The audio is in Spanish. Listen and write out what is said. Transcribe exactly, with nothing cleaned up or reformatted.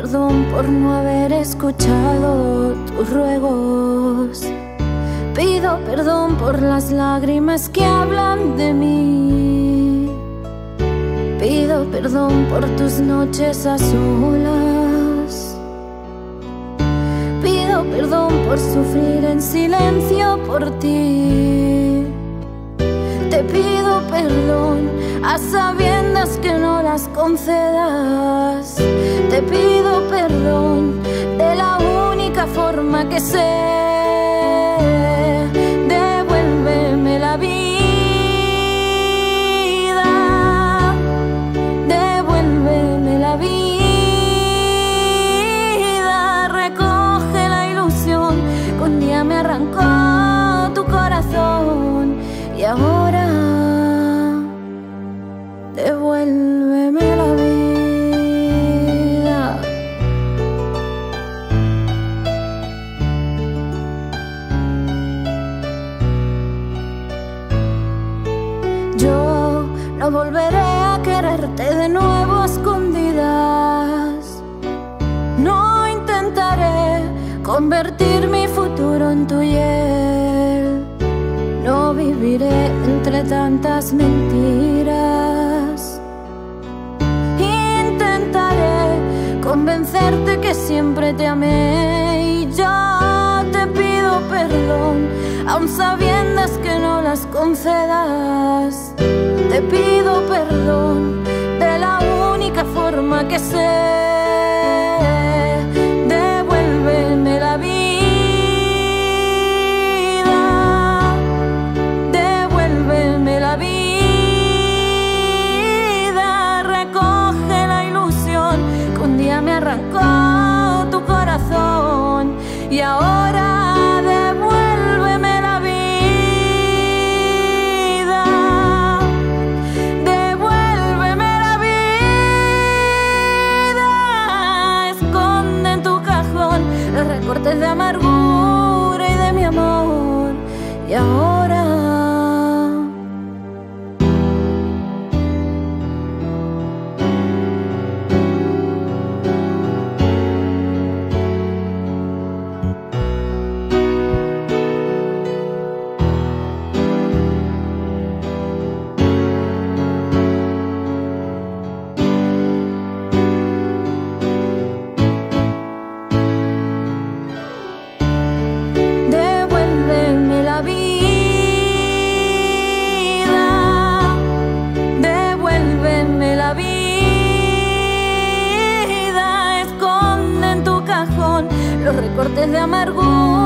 perdón por no haber escuchado tus ruegos. Pido perdón por las lágrimas que hablan de mí. Pido perdón por tus noches a solas. Pido perdón por sufrir en silencio por ti. Te pido perdón a sabiendas que no las concedas. Te pido perdón de la única forma que sé. Devuélveme la vida. Devuélveme la vida. Recoge la ilusión que un día me arrancó tu corazón. Y ahora devuélveme la vida. Yo no volveré a quererte de nuevo a escondidas. No intentaré convertir mi futuro en tu hiel. No viviré entre tantas mentiras. Intentaré convencerte que siempre te amé. Y yo te pido perdón, aun sabiendas que no las concedas. Te pido perdón de la única forma que sé. Devuélveme la vida. La vida, recoge la ilusión que un día me arrancó tu corazón. Y ahora devuélveme la vida. Devuélveme la vida. Esconde en tu cajón los recortes de amargura y de mi amor. Y ahora los recortes de amargura